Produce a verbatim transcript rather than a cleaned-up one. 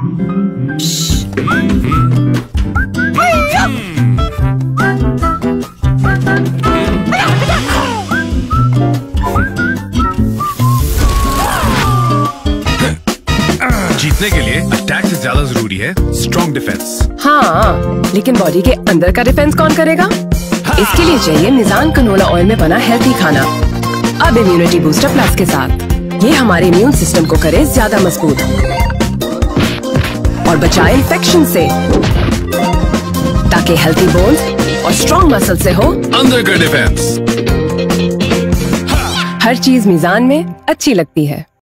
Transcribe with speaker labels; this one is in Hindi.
Speaker 1: जीतने के लिए अटैक से ज्यादा जरूरी है स्ट्रॉन्ग डिफेंस।
Speaker 2: हाँ, लेकिन बॉडी के अंदर का डिफेंस कौन करेगा? हाँ। इसके लिए चाहिए मिजान कनोला ऑयल में बना हेल्थी खाना। अब इम्यूनिटी बूस्टर प्लस के साथ ये हमारे इम्यून सिस्टम को करे ज्यादा मजबूत और बचाए इन्फेक्शन से, ताकि हेल्थी बोन्स और स्ट्रॉन्ग मसल से हो
Speaker 1: अंदर का डिफेंस।
Speaker 2: हर चीज मिजान में अच्छी लगती है।